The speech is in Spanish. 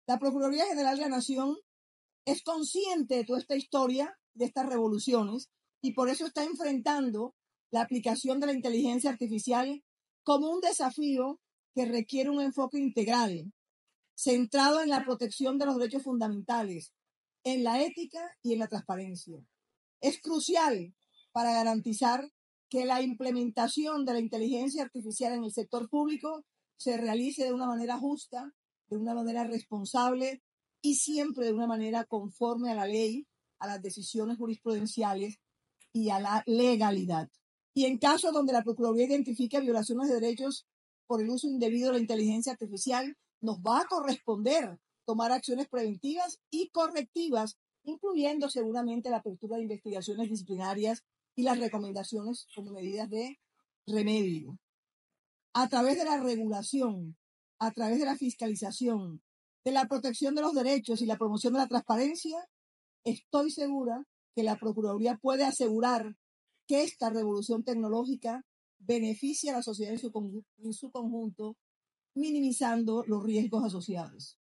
La Procuraduría General de la Nación es consciente de toda esta historia, de estas revoluciones, y por eso está enfrentando la aplicación de la inteligencia artificial como un desafío que requiere un enfoque integral, centrado en la protección de los derechos fundamentales, en la ética y en la transparencia. Es crucial para garantizar que la implementación de la inteligencia artificial en el sector público se realice de una manera justa, de una manera responsable y siempre de una manera conforme a la ley, a las decisiones jurisprudenciales y a la legalidad. Y en casos donde la Procuraduría identifique violaciones de derechos por el uso indebido de la inteligencia artificial, nos va a corresponder tomar acciones preventivas y correctivas, incluyendo seguramente la apertura de investigaciones disciplinarias y las recomendaciones como medidas de remedio. A través de la regulación, a través de la fiscalización, de la protección de los derechos y la promoción de la transparencia, estoy segura que la Procuraduría puede asegurar que esta revolución tecnológica beneficia a la sociedad en su conjunto, minimizando los riesgos asociados.